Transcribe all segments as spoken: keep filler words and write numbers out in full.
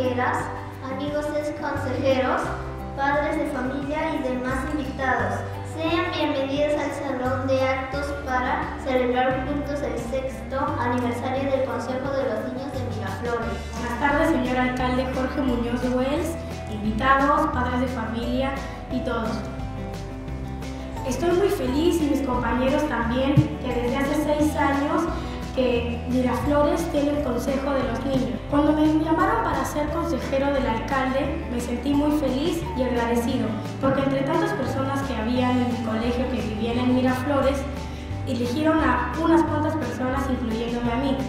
consejeras, amigos ex consejeros, padres de familia y demás invitados. Sean bienvenidos al Salón de Actos para celebrar juntos el sexto aniversario del Consejo de los Niños de Miraflores. Buenas tardes, señor alcalde Jorge Muñoz de Wells, invitados, padres de familia y todos. Estoy muy feliz y mis compañeros también, que desde hace seis años que Miraflores tiene el Consejo de los Niños. Cuando me llamaron para ser consejero del alcalde, me sentí muy feliz y agradecido, porque entre tantas personas que había en mi colegio que vivían en Miraflores, eligieron a unas cuantas personas, incluyéndome a mí.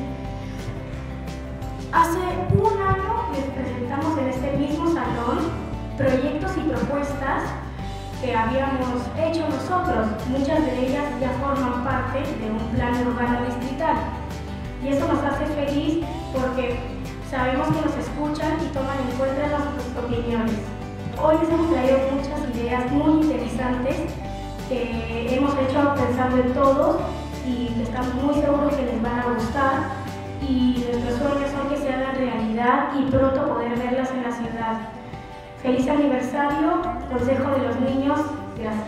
Hace un año les presentamos en este mismo salón proyectos y propuestas que habíamos hecho nosotros. Muchas de ellas ya forman parte de un plan urbano distrital. Y eso nos hace feliz porque sabemos que nos escuchan y toman en cuenta nuestras opiniones. Hoy les hemos traído muchas ideas muy interesantes que hemos hecho pensando en todos y estamos muy seguros que les van a gustar. Y nuestros sueños son que se hagan realidad y pronto poder verlas en la ciudad. Feliz aniversario, Consejo de los Niños. Gracias.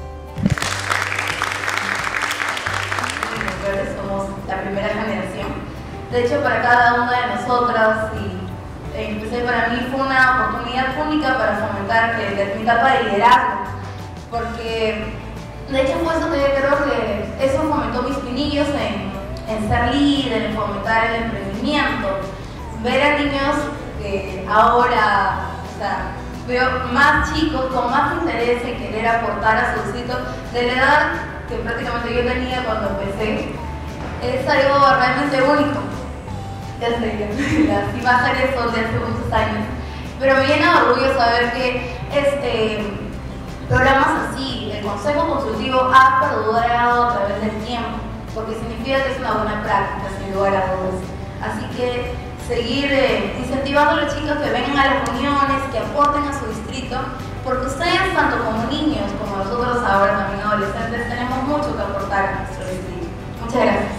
Somos la primera generación. De hecho, para cada una de nosotras, y en especial para mí, fue una oportunidad única para fomentar que, mi etapa de liderazgo. Porque, de hecho, fue eso que yo creo que eso fomentó mis pinillos en, en ser líder, en fomentar el emprendimiento. Ver a niños que ahora, o sea, veo más chicos con más interés en querer aportar a su distrito de la edad que prácticamente yo tenía cuando empecé. Es algo realmente único. Ya sé, las imágenes son de hace muchos años. Pero me llena de orgullo saber que este, programas así, el Consejo Consultivo, ha perdurado a través del tiempo, porque significa que es una buena práctica, sin lugar a dudas. Así que seguir eh, incentivando a los chicos que vengan a las reuniones, que aporten a su distrito, porque ustedes, tanto como niños, como nosotros ahora también adolescentes, tenemos mucho que aportar a nuestro distrito. Muchas gracias.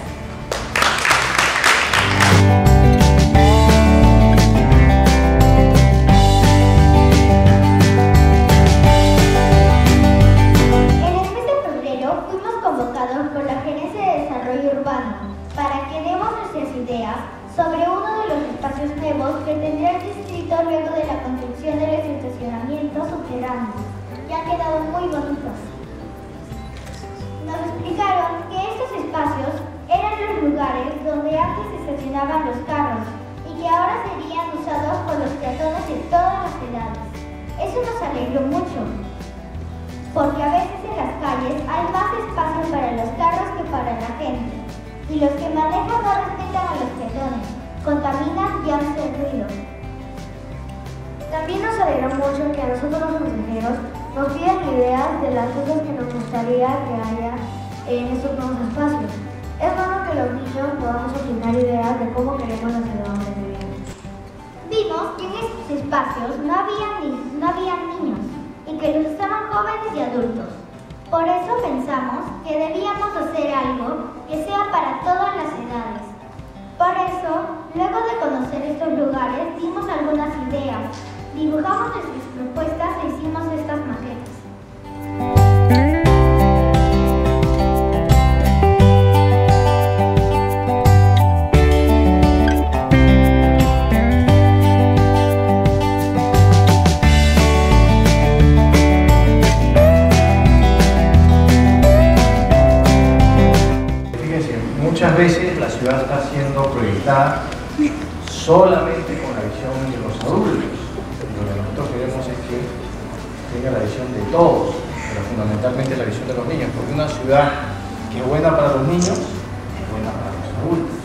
En el mes de febrero fuimos convocados por la Gerencia de Desarrollo Urbano para que demos nuestras ideas sobre uno de los espacios nuevos que tendrá el distrito luego de la construcción de los estacionamientos subterráneos, que han quedado muy bonitos. Nos explicaron que estos espacios eran los lugares donde antes se estacionaban los carros y que ahora serían usados por los peatones de todas las edades. Eso nos alegró mucho, porque a veces en las calles hay más espacio para los carros que para la gente. Y los que manejan no respetan a los peatones, contaminan y hacen ruido. También nos alegra mucho que a nosotros los consejeros nos pidan ideas de las cosas que nos gustaría que haya en estos nuevos espacios. Es bueno que los niños podamos opinar ideas de cómo queremos la ciudad donde vivimos. Vimos que en estos espacios no había, ni, no había niños y que los usaban jóvenes y adultos. Por eso pensamos que debíamos hacer algo que sea para todas las edades. Por eso, luego de conocer estos lugares, dimos algunas ideas, dibujamos nuestras propuestas e hicimos estas maquetas. Muchas veces la ciudad está siendo proyectada solamente con la visión de los adultos. Lo que nosotros queremos es que tenga la visión de todos, pero fundamentalmente la visión de los niños, porque una ciudad que es buena para los niños es buena para los adultos.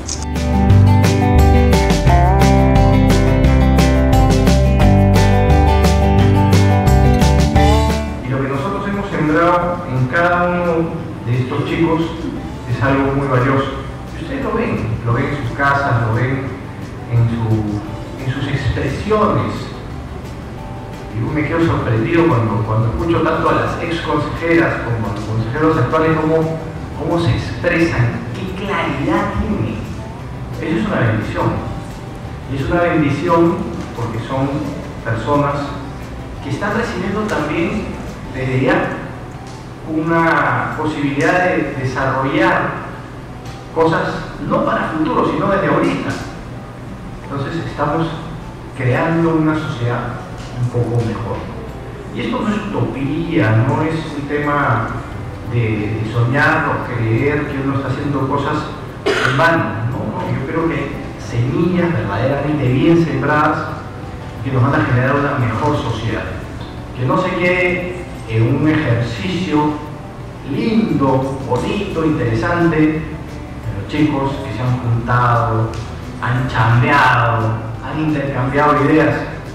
Y lo que nosotros hemos sembrado en cada uno de estos chicos es algo muy valioso. Y ustedes lo ven, lo ven en sus casas, lo ven en, su, en sus expresiones. Y yo me quedo sorprendido cuando, cuando escucho tanto a las ex consejeras como a los consejeros actuales cómo, cómo se expresan, qué claridad tienen. Eso es una bendición. Y es una bendición porque son personas que están recibiendo también desde ya una posibilidad de desarrollar cosas no para el futuro, sino desde ahorita. Entonces estamos creando una sociedad un poco mejor. Y esto no es utopía, no es un tema de, de soñar o creer que uno está haciendo cosas en vano. No, no, yo creo que semillas verdaderamente bien sembradas que nos van a generar una mejor sociedad. Que no se quede en un ejercicio lindo, bonito, interesante de los chicos que se han juntado, han chambeado, han intercambiado ideas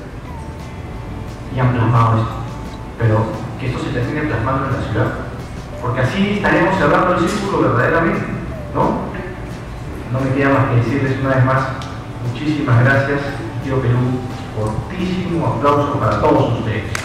y han plasmado esto. Pero que esto se termine plasmando en la ciudad, porque así estaremos cerrando el círculo verdaderamente, ¿no? No me queda más que decirles una vez más muchísimas gracias, tío Perú, fortísimo aplauso para todos ustedes.